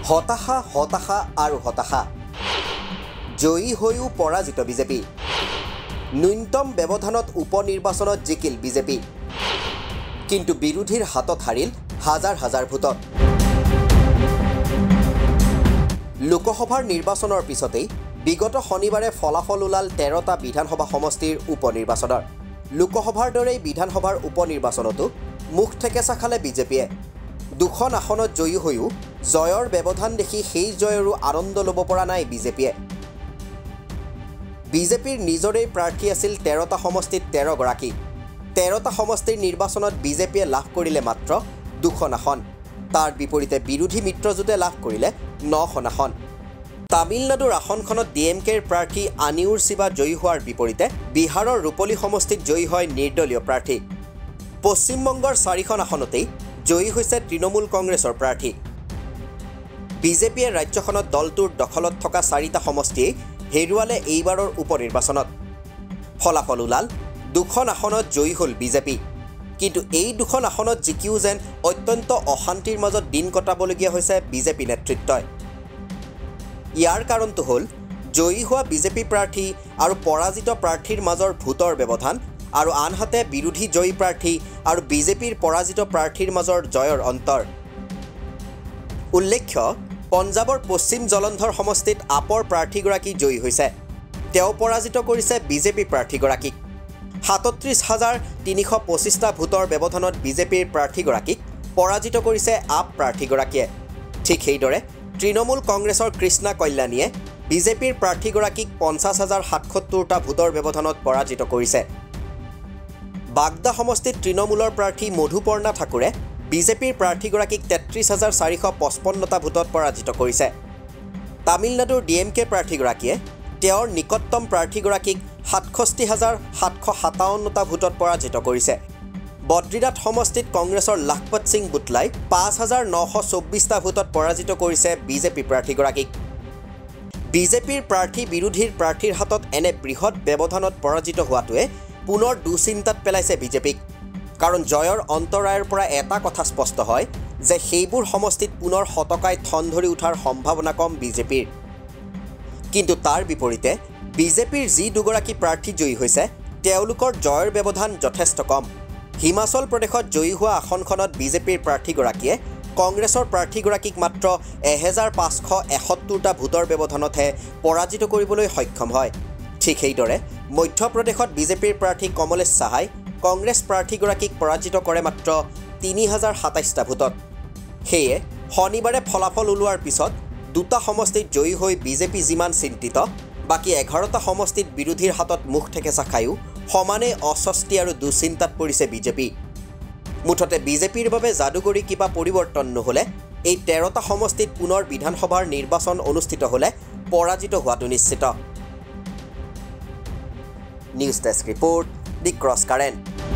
হতাশা হতাশা আৰু হতাশা জয়ী হৈও পৰাজিত বিজেপি ন্যূনতম ব্যৱধানত উপনিৰ্বাচনত জিকিল বিজেপি কিন্তু বিৰোধীৰ হাতত হাৰিল হাজাৰ হাজাৰ ভোটত লোকসভাৰ নিৰ্বাচনৰ পিছতেই বিগত শনিবাৰে ফলাফল ওলাল 13টা বিধানসভা সমষ্টিৰ উপনিৰ্বাচনৰ লোকসভাৰ দৰেই বিধানসভাৰ উপনিৰ্বাচনতো মুখ ঠেকেচা খালে বিজেপিয়ে দুখন আসনত জয়ী হৈও জয়ৰ ব্যৱধান দেখি সেই জয়ৰো আনন্দ ল'ব পৰা নাই বিজেপিয়ে বিজেপিৰ নিজৰেই প্ৰাৰ্থী আছিল 13টা সমষ্টিত 13 গৰাকী 13টা সমষ্টিৰ নিৰ্বাচনত বিজেপিয়ে লাভ কৰিলে মাত্ৰ দুখন আসন তাৰ বিপৰীতে বিৰোধী মিত্ৰজোঁটে লাভ কৰিলে 9খন আসন তামিলনাডুৰ আসনখনত ডিএমকেৰ প্ৰাৰ্থী আনিউৰ শিৱা জয়ী হোৱাৰ বিপৰীতে বিহাৰৰ ৰূপলী সমষ্টিত জয়ী হয় নিৰ্দলীয় প্ৰাৰ্থী পশ্চিমবংগৰ 4খন আসনতেই জয়ী হৈছে তৃণমূল কংগ্ৰেছৰ প্ৰাৰ্থী বিজেপিয়ে ৰাজ্যখনত দলটোৰ দখলত থকা 4টা সমষ্টিয়ে হেৰুৱালে এইবাৰৰ উপনিৰ্বাচনত ফলাফল ওলাল দুখন আসনত জয়ী হ'ল বিজেপি কিন্তু এই দুখন আসনত জিকিও যেন অত্যন্ত অশান্তিৰ মাজত দিন কটাবলগীয়া হৈছে বিজেপি নেতৃত্বই ইয়াৰ কাৰণটো হ'ল জয়ী হোৱা বিজেপি প্ৰাৰ্থী আৰু পৰাজিত প্ৰাৰ্থীৰ মাজৰ ভোটৰ ব্যৱধান আৰু আনহাতে বিৰোধী জয়ী প্ৰাৰ্থী আৰু বিজেপিৰ পৰাজিত প্ৰাৰ্থীৰ মাজৰ জয়ৰ অন্তৰ উল্লেখ্য পঞ্জাবৰ পশ্চিম জলন্ধৰ সমষ্টিত আপৰ প্ৰাৰ্থীগৰাকী জয়ী হৈছে তেওঁ পৰাজিত কৰিছে বিজেপি প্ৰাৰ্থীগৰাকীক ৩৭,৩২৫টা ভোটৰ ব্যৱধানত বিজেপিৰ প্ৰাৰ্থীগৰাকীক পৰাজিত কৰিছে আপ প্ৰাৰ্থীগৰাকীয়ে ঠিক সেইদৰে তৃণমূল কংগ্ৰেছৰ কৃষ্ণা কল্যাণীয়ে বিজেপিৰ প্ৰাৰ্থীগৰাকীক ৫০,৭৭টা ভোটৰ ব্যৱধানত পৰাজিত কৰিছে বাগদা সমষ্টিত তৃণমূলৰ প্ৰাৰ্থী মধুপৰ্ণা ঠাকুৰে বিজেপিৰ প্ৰাৰ্থীগৰাকীক ৩৩,৪৫৫টা ভোটত পৰাজিত কৰিছে তামিলনাডুৰ ডিএমকে প্ৰাৰ্থীগৰাকীয়ে তেওঁৰ নিকটতম প্ৰাৰ্থীগৰাকীক ৬৭,৭৫৭টা ভোটত পৰাজিত কৰিছে বদ্ৰীনাথ সমষ্টিত কংগ্ৰেছৰ লাখপত সিং বুটলাই ৫,৯২৪টা ভোটত পৰাজিত কৰিছে বিজেপি প্ৰাৰ্থীগৰাকীক বিজেপিৰ প্ৰাৰ্থী বিৰোধীৰ প্ৰাৰ্থীৰ হাতত এনে বৃহৎ ব্যৱধানত পৰাজিত হোৱাটোৱে পুনৰ দুচিন্তাত পেলাইছে বিজেপিক কাৰণ জয়ৰ অন্তৰায়ৰ পৰা এটা কথা স্পষ্ট হয় যে সেইবোৰ সমষ্টিত পুনৰ হতকাই থন ধৰি উঠাৰ সম্ভাৱনা কম বিজেপিৰ কিন্তু তাৰ বিপৰীতে বিজেপিৰ যি দুগৰাকী প্ৰাৰ্থী জয়ী হৈছে তেওঁলোকৰ জয়ৰ ব্যৱধান যথেষ্ট কম হিমাচল প্ৰদেশত জয়ী হোৱা আসনখনত বিজেপিৰ প্ৰাৰ্থীগৰাকীয়ে কংগ্ৰেছৰ প্ৰাৰ্থীগৰাকীক মাত্ৰ ১,৫৭১টা ভোটৰ ব্যৱধানতহে পৰাজিত কৰিবলৈ সক্ষম হয় ঠিক সেইদৰে মধ্যপ্ৰদেশত বিজেপিৰ প্ৰাৰ্থী কমলেশ সাহাই কংগ্ৰেছ প্ৰাৰ্থীগৰাকীক পৰাজিত কৰে মাত্ৰ ৩,০২৭টা ভোটত সেয়ে শনিবাৰে ফলাফল ওলোৱাৰ পিছত দুটা সমষ্টিত জয়ী হৈ বিজেপি যিমান চিন্তিত বাকী 11টা সমষ্টিত বিৰোধীৰ হাতত মুখ ঠেকেচা খায়ো সমানে অস্বস্তি আৰু দুচিন্তাত পৰিছে বিজেপি মুঠতে বিজেপিৰ বাবে যাদুকৰী কিবা পৰিৱৰ্তন নহ'লে এই 13টা সমষ্টিত পুনৰ বিধানসভাৰ নিৰ্বাচন অনুষ্ঠিত হ'লে পৰাজিত হোৱাটো নিশ্চিত news desk report the cross current